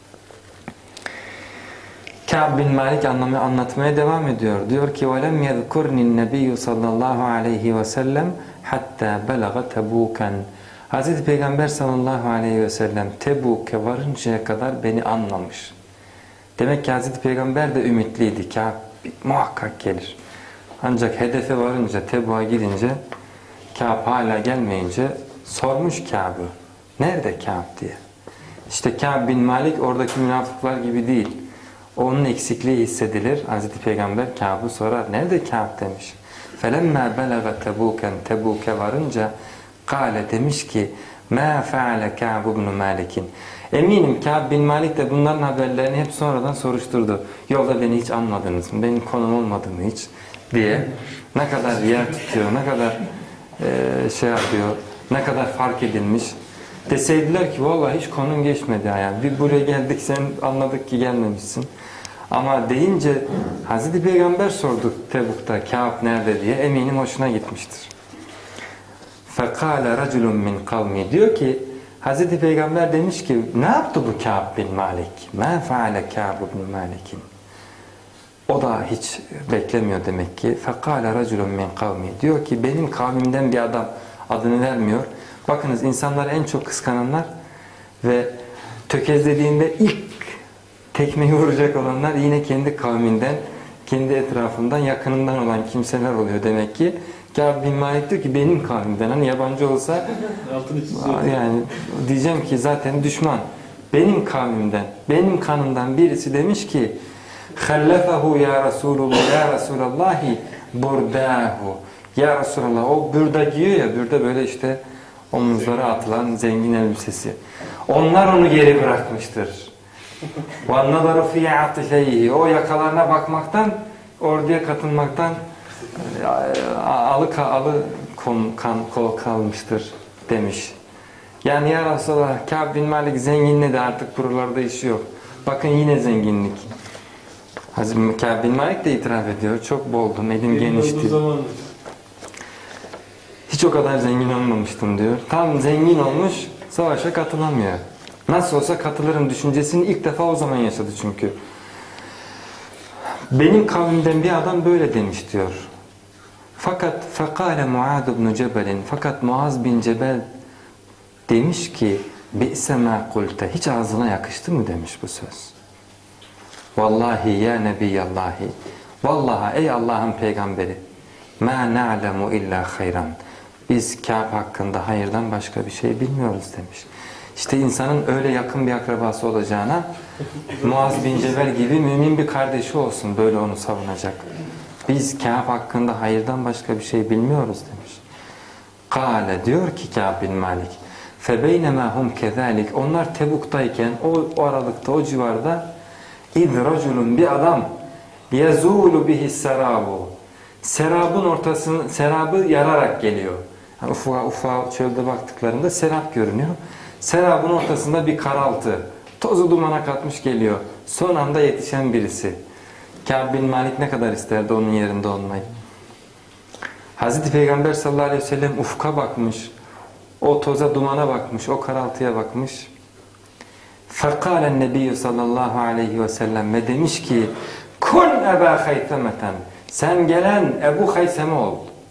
Kâb bin Malik anlatmaya devam ediyor. Diyor ki وَلَمْ يَذْكُرْنِ النَّبِيُّ sallallahu aleyhi ve sellem hatta belaga Tebuken. Hazreti Peygamber sallallahu aleyhi ve sellem Tebuk'e varıncaya kadar beni anmamış. Demek ki Hazreti Peygamber de ümitliydi. Kâb muhakkak gelir. Ancak hedefe varınca, Tebuk'a gidince, Kâb hala gelmeyince sormuş Kâb'ı. Nerede Kâb diye. İşte Kâb bin Malik oradaki münafıklar gibi değil. Onun eksikliği hissedilir. Hazreti Peygamber Kâb'ı sorar. Nerede Kâb demiş. فَلَمَّا بَلَغَ تَبُوكًا Tebuk'e varınca Kale demiş ki مَا فَعَلَ كَعْبُ بْنُ مَالِكٍ. Eminim Kâb bin Malik de bunların haberlerini hep sonradan soruşturdu. Yolda beni hiç anmadınız mı? Benim konum olmadı mı hiç? Diye. Ne kadar yer tutuyor, ne kadar şey yapıyor, ne kadar fark edilmiş. Deseydiler ki vallahi hiç konum geçmedi yani. Bir buraya geldik sen anladık ki gelmemişsin. Ama deyince Hazreti Peygamber sordu Tebuk'ta Kâb nerede diye, eminim hoşuna gitmiştir. فَقَالَ رَجُلٌ مِنْ قَوْمِ. Diyor ki Hazreti Peygamber demiş ki ne yaptı bu Kâb bin Malik? مَا فَعَلَ كَعْبُ بْنُ مَالِكٍ. O da hiç beklemiyor demek ki. فَقَالَ رَجُلٌ مِنْ قَوْمِ. Diyor ki benim kavmimden bir adam, adını vermiyor. Bakınız insanları en çok kıskananlar ve tökezlediğinde ilk tekmeyi vuracak olanlar yine kendi kavminden, kendi etrafından, yakınından olan kimseler oluyor demek ki. Kâb bin Malik diyor ki benim kavmimden, hani yabancı olsa yani diyeceğim ki zaten düşman. Benim kavmimden, benim kanımdan birisi demiş ki خَلَّفَهُ ya Resulullah, ya Resulallahi burdahu. Ya Resulallah, o bürda giyiyor ya, bürda böyle işte omuzlara atılan zengin elbisesi. Onlar onu geri bırakmıştır. وَالنَّظَرُ فِي عَطِفَيْهِ. O yakalarına bakmaktan, orduya katılmaktan alı kol kalmıştır demiş. Yani ya Resulallah, Kâb bin Malik zenginledi, artık buralarda işi yok. Bakın yine zenginlik. Hazreti Kâb bin Malik de itiraf ediyor. Çok boldum, elim genişti. Hiç o kadar zengin olmamıştım diyor. Tam zengin olmuş, savaşa katılamıyor. Nasıl olsa katılırım düşüncesini ilk defa o zaman yaşadı çünkü. Benim kavmimden bir adam böyle demiş diyor. Fakat فَقَالَ مُعَادُ بْنُ جَبَلٍ. Fakat Muaz bin Cebel demiş ki bi'se ma kulte, hiç ağzına yakıştı mı demiş bu söz. Vallahi ya nebiyallahi, vallahi ey Allah'ın peygamberi, ma na'lemu illa hayran, biz Kâb hakkında hayırdan başka bir şey bilmiyoruz demiş. İşte insanın öyle yakın bir akrabası olacağına Muaz bin Cebel gibi mümin bir kardeşi olsun, böyle onu savunacak. Biz Kâb hakkında hayırdan başka bir şey bilmiyoruz demiş. Kâle, diyor ki Kâb bin Malik, فَبَيْنَمَا هُمْ كَذَٰلِكَ, onlar Tebuk'tayken o aralıkta, o civarda اِذْ رَجُلٌ, bir adam يَزُولُ بِهِ السَّرَابُ, serabın ortasını, serabı yararak geliyor. Yani ufağa çölde baktıklarında serap görünüyor. Serabın ortasında bir karaltı, tozu dumana katmış geliyor. Son anda yetişen birisi. Kâb bin Malik ne kadar isterdi onun yerinde olmayı. Hazreti Peygamber sallallahu aleyhi ve sellem ufka bakmış. O toza dumana bakmış, o karaltıya bakmış. فَقَالَ النَّبِيُّ sallallahu aleyhi ve sellem, ve demiş ki kun Eba Haysemeten, sen gelen Ebu Hayseme ol.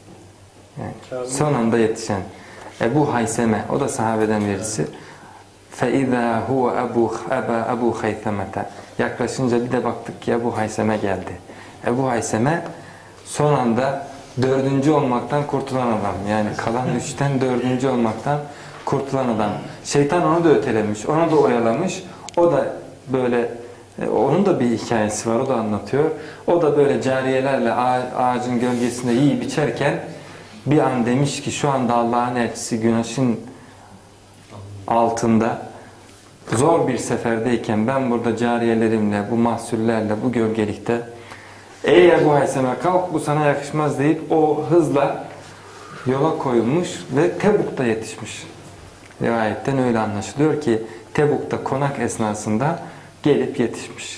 Yani son anda yetişen Ebu Hayseme, o da sahabeden birisi. فَاِذَا هُوَ Ebu Haysemete, yaklaşınca bir de baktık ki Ebu Hayseme geldi. Ebu Hayseme son anda 4. olmaktan kurtulan adam. Yani kalan 3'ten 4. olmaktan kurtulan adam. Şeytan onu da ötelemiş, onu da oyalamış. O da böyle, onun da bir hikayesi var, o da anlatıyor. O da böyle cariyelerle ağacın gölgesinde yiyip içerken bir an demiş ki şu anda Allah'ın elçisi güneşin altında zor bir seferdeyken ben burada cariyelerimle, bu mahsullerle, bu gölgelikte, ey Ebu Hayseme kalk, bu sana yakışmaz deyip o hızla yola koyulmuş ve Tebuk'ta yetişmiş. Rivayetten öyle anlaşılıyor ki Tebuk'ta konak esnasında gelip yetişmiş.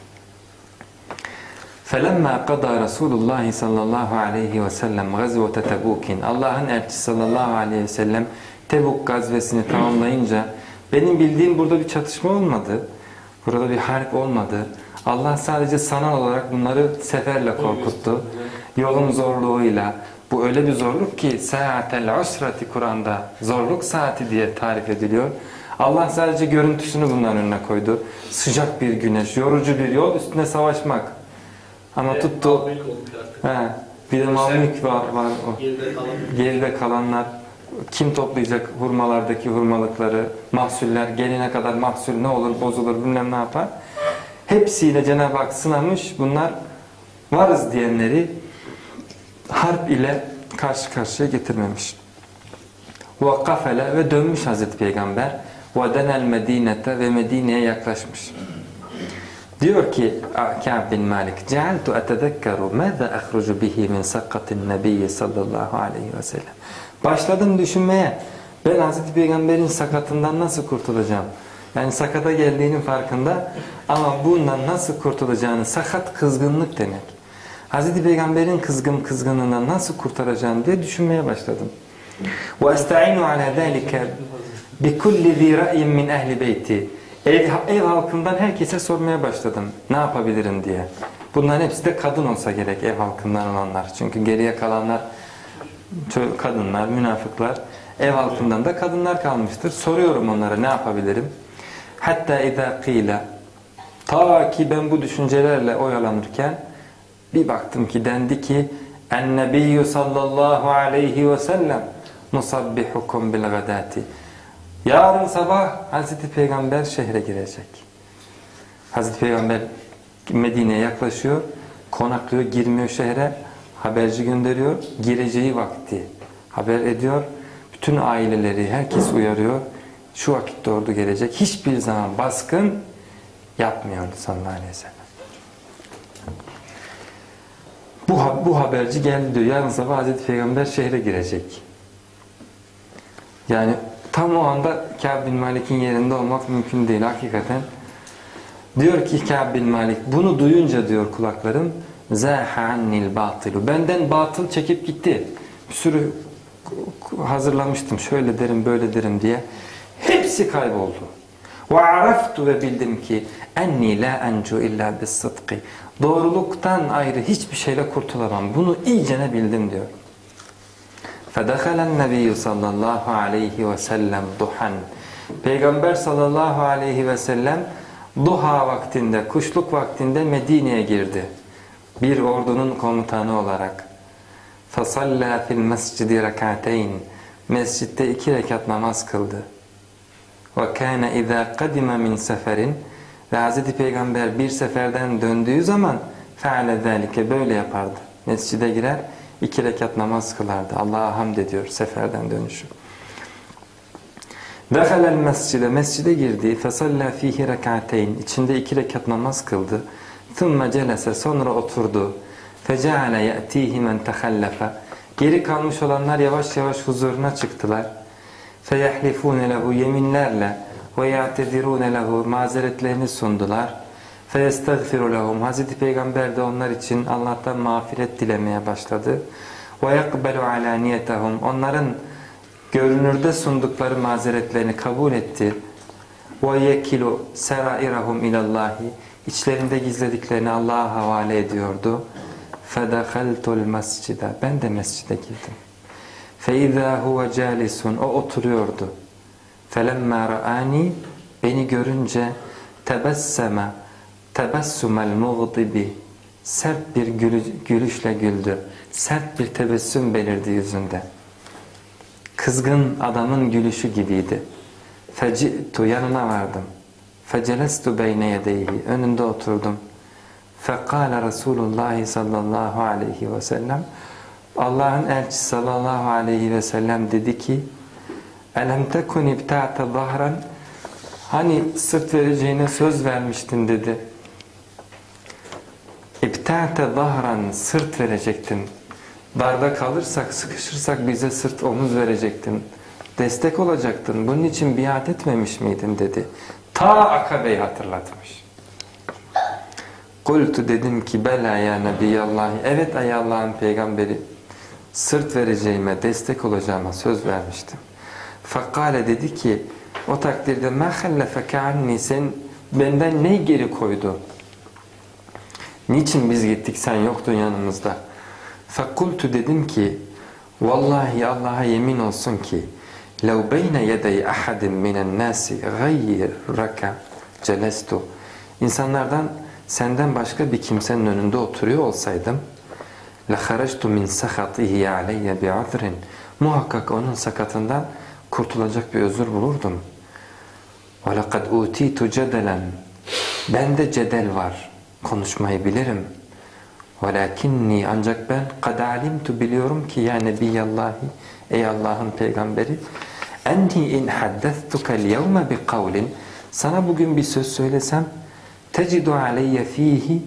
فَلَمَّا قَضَى رَسُولُ اللّٰهِ sallallahu aleyhi ve sellem غَزْوَةَ تَبُوكٍ, Allah'ın elçisi sallallahu aleyhi ve sellem Tebuk gazvesini tamamlayınca, benim bildiğim burada bir çatışma olmadı. Burada bir harp olmadı. Allah sadece sanal olarak bunları seferle korkuttu. Yolun zorluğuyla. Bu öyle bir zorluk ki saatel usrati, Kur'an'da zorluk saati diye tarif ediliyor. Allah sadece görüntüsünü bunların önüne koydu. Sıcak bir güneş, yorucu bir yol, üstüne savaşmak. Ama tuttu. Bir de mal-mülk var. Geride kalanlar. Kim toplayacak hurmalardaki hurmalıkları, mahsuller, geline kadar mahsul ne olur, bozulur, bilmem ne yapar. Hepsiyle Cenab-ı Hak sınamış. Bunlar varız diyenleri harp ile karşı karşıya getirmemiş. وَقَفَلَ, ve dönmüş Hazreti Peygamber. وَدَنَ الْمَد۪ينَةَ, ve Medine'ye yaklaşmış. Diyor ki Kâb bin Malik, جَعَلْتُ أَتَذَكَّرُ مَاذَا أَخْرُجُ بِهِ مِنْ سَقَّةِ النَّبِيِّ sallallahu aleyhi ve sellem. Başladım düşünmeye, ben Hazreti Peygamber'in sakatından nasıl kurtulacağım? Yani sakata geldiğinin farkında ama bundan nasıl kurtulacağını, sakat kızgınlık demek. Hazreti Peygamber'in kızgınlığından nasıl kurtaracağım diye düşünmeye başladım. وَاَسْتَعِنُ عَلَى ذَٰلِكَ بِكُلِّ ذِي رَأْيٍ مِنْ اَهْلِ بَيْتِ. Ev halkından herkese sormaya başladım. Ne yapabilirim diye. Bunların hepsi de kadın olsa gerek, ev halkından olanlar. Çünkü geriye kalanlar kadınlar, münafıklar. Ev halkından da kadınlar kalmıştır. Soruyorum onlara ne yapabilirim? Hatta اِذَا قِيلَ, ta ki ben bu düşüncelerle oyalanırken bir baktım ki dendi ki اَنَّبِيُّ sallallahu aleyhi ve sellem musabbihukum bil gadati. Yarın sabah Hazreti Peygamber şehre girecek. Hazreti Peygamber Medine'ye yaklaşıyor, konaklıyor, girmiyor şehre, haberci gönderiyor, gireceği vakti haber ediyor. Bütün aileleri, herkes uyarıyor. Şu vakitte ordu gelecek. Hiçbir zaman baskın yapmıyordu sallallahu aleyhi ve sellem. Bu haberci geldi diyor. Yarın sabah Hazreti Peygamber şehre girecek. Yani tam o anda Kâb bin Malik'in yerinde olmak mümkün değil hakikaten. Diyor ki Kâb bin Malik, bunu duyunca diyor kulaklarım, zâhannil bâtilu, benden batıl çekip gitti. Bir sürü hazırlamıştım, şöyle derim böyle derim diye. Hepsi kayboldu. Ve araftu, ve bildim ki enni la encu illa bis sıdkı, doğruluktan ayrı hiçbir şeyle kurtulamam. Bunu iyicene bildim diyor. فَدَخَلَ النَّبِيُّ sallallahu aleyhi ve sellem duhan. Peygamber sallallahu aleyhi ve sellem duha vaktinde, kuşluk vaktinde Medine'ye girdi. Bir ordunun komutanı olarak. فَصَلَّى فِي الْمَسْجِدِ رَكَعْتَيْنِ Mescitte 2 rekat namaz kıldı. وَكَانَ اِذَا قَدِمَ مِنْ سَفَرٍ Ve Hz. Peygamber bir seferden döndüğü zaman فَعَلَ ذَٰلِكَ Böyle yapardı. Mescide girer, 2 rekat namaz kılardı. Allah'a hamd ediyor seferden dönüşü. دَخَلَ الْمَسْجِدَ Mescide girdi. فَصَلَّى ف۪يهِ رَكَعْتَيْنِ İçinde 2 rekat namaz kıldı. ثُمَّ جَلَسَ Sonra oturdu. فَجَعَلَ يَأْتِيهِ مَنْ تَخَلَّفَ Geri kalmış olanlar yavaş yavaş huzuruna çıktılar. فَيَحْلِفُونَ لَهُ Yeminlerle وَيَعْتَذِرُونَ لَهُ Mazeretlerini sundular. فَيَسْتَغْفِرُ لَهُمْ Hazreti Peygamber de onlar için Allah'tan mağfiret dilemeye başladı. وَيَقْبَلُ عَلَانِيَتَهُمْ Onların görünürde sundukları mazeretlerini kabul etti. وَيَكِلُ سَرَائِرَهُمْ اِلَى اللّٰهِ İçlerinde gizlediklerini Allah'a havale ediyordu. فَدَخَلْتُ الْمَسْجِدَ Ben de mescide girdim. فَاِذَا هُوَ جَالِسٌ O oturuyordu. فَلَمَّا رَآنِي Beni görünce تَبَسَّمَ تَبَسُّمَ الْمُغْضِبِ Sert bir gülüşle güldü. Sert bir tebessüm belirdi yüzünde. Kızgın adamın gülüşü gibiydi. فَجِئْتُ Yanına vardım. فَجَلَسْتُ بَيْنَ يَدَيْهِ Önünde oturdum. فَقَالَ Resulullah sallallahu aleyhi ve sellem Allah'ın elçisi sallallahu aleyhi ve sellem dedi ki اَلَمْ تَكُنْ اِبْتَعْتَ ظَهْرًا Hani sırt vereceğine söz vermiştin dedi. اِبْتَعْتَ ظَهْرًا Sırt verecektin. Darda kalırsak, sıkışırsak bize sırt omuz verecektin. Destek olacaktın. Bunun için biat etmemiş miydin dedi. Ta Akabe'yi hatırlatmış. Kultu dedim ki bela ya Nebiyallah. Evet ey Allah'ın peygamberi. Sırt vereceğime, destek olacağıma söz vermiştim. Fakale dedi ki o takdirde ma khallafaka anni sen benden ne geri koydu? Niçin biz gittik sen yoktun yanımızda? Fakultu dedim ki vallahi Allah'a yemin olsun ki لَوْ بَيْنَ يَدَيْ أَحَدٍ مِنَ النَّاسِ غَيْرَكَ جَلَسْتُ İnsanlardan senden başka bir kimsenin önünde oturuyor olsaydım لَخَرَجْتُ مِنْ سَخَطِهِ عَلَيَّ بِعَذْرٍ Muhakkak onun sakatından kurtulacak bir özür bulurdum. وَلَقَدْ اُوْتِيتُ جَدَلًا Bende cedel var. Konuşmayı bilirim. وَلَكِنِّي Ancak ben قَدْ عَلِمْتُ Biliyorum ki ya Nebiyallahi Ey Allah'ın peygamberi اَنِّي اِنْ حَدَّثْتُكَ الْيَوْمَ بِقَوْلٍ Sana bugün bir söz söylesem تَجِدُ عَلَيَّ ف۪يهِ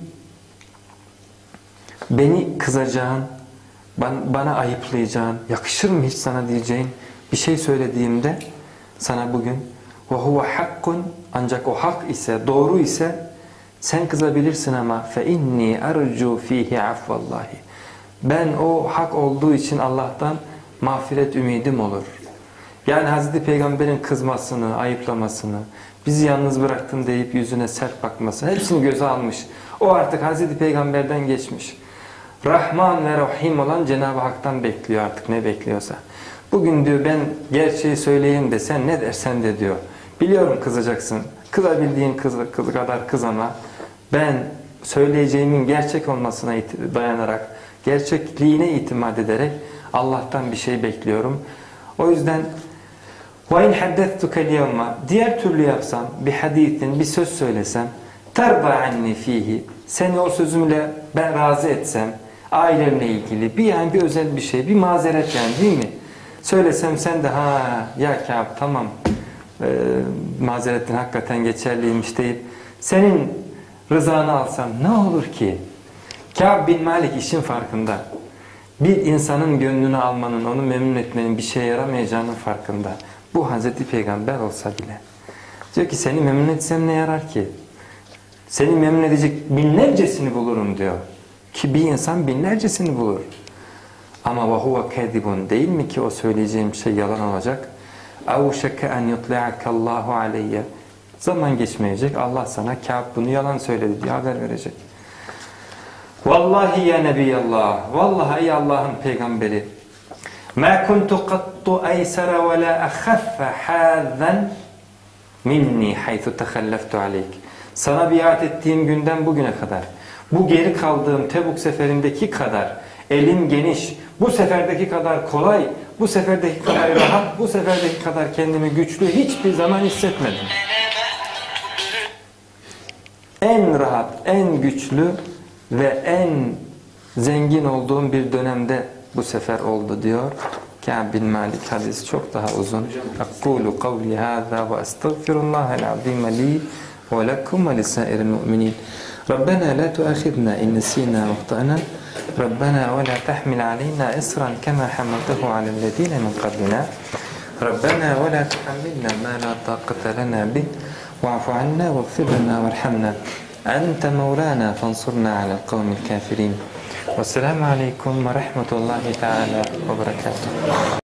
Beni kızacağın, bana ayıplayacağın, yakışır mı hiç sana diyeceğin bir şey söylediğimde sana bugün وَهُوَ حَقٌّ Ancak o hak ise, doğru ise sen kızabilirsin ama فَاِنِّي أَرْجُوا ف۪يهِ عَفْوَ اللّٰهِ Ben o hak olduğu için Allah'tan mağfiret ümidim olur. Yani Hazreti Peygamber'in kızmasını, ayıplamasını, bizi yalnız bıraktın deyip yüzüne sert bakmasını hepsini göze almış. O artık Hazreti Peygamber'den geçmiş. Rahman ve Rahim olan Cenab-ı Hak'tan bekliyor artık ne bekliyorsa. Bugün diyor ben gerçeği söyleyeyim de sen ne dersen de diyor. Biliyorum kızacaksın. Kızabildiğin kadar kız ama ben söyleyeceğimin gerçek olmasına dayanarak, gerçekliğine itimat ederek Allah'tan bir şey bekliyorum. O yüzden وَاِنْ حَدَّثْتُكَ الْيَوْمَ Diğer türlü yapsam, bir hadisin, bir söz söylesem تَرْضَ عَنِّي ف۪يهِ Seni o sözümle ben razı etsem, ailemle ilgili bir özel bir şey, bir mazeret yani değil mi? Söylesem sen de ya Kâb tamam mazeretin hakikaten geçerliymiş deyip senin rızanı alsam ne olur ki? Kâb bin Malik işin farkında. Bir insanın gönlünü almanın, onu memnun etmenin bir şeye yaramayacağının farkında. Bu Hazreti Peygamber olsa bile. Diyor ki seni memnun etsem ne yarar ki? Seni memnun edecek binlercesini bulurum diyor. Ki bir insan binlercesini bulur. Ama وَهُوَ كَذِبٌ Değil mi ki o söyleyeceğim şey yalan olacak? اَوْشَكَ اَنْ يُطْلِعَكَ اللّٰهُ عَلَيَّ Zaman geçmeyecek. Allah sana Kâb bunu yalan söyledi diye haber verecek. Vallahi ya Nebiyallah, vallahi ey Allah'ın peygamberi, مَا كُنْتُ قَطُّ اَيْسَرَ وَلَا اَخَفَّ حَاذًا minni haythu tehalleftu aleyk. Sana biat ettiğim günden bugüne kadar, bu geri kaldığım Tebuk seferindeki kadar elim geniş, bu seferdeki kadar kolay, bu seferdeki kadar rahat, bu seferdeki kadar kendimi güçlü hiçbir zaman hissetmedim. En rahat, en güçlü ve en zengin olduğum bir dönemde bu sefer oldu diyor. Kâb bin Malik, hadis çok daha uzun. Akkulu kavli hâzâ ve estağfirullahel azîme li ve lekum ve lisâiril mu'minin. Rabbena la tuâkhidna in nesînâ ve ahtâna. Rabbena ve la tahmil aleyna isran kema hamaltehu alellezîne min qablina. Rabbena ve la tuhammilna ma la tâkate lena bih. Wa'fu anna veğfir lana verhamna. Ente mevlana fansurna alel kavmil kafirin. Vesselamu aleyküm ve rahmetullahi teala ve berekatuhu.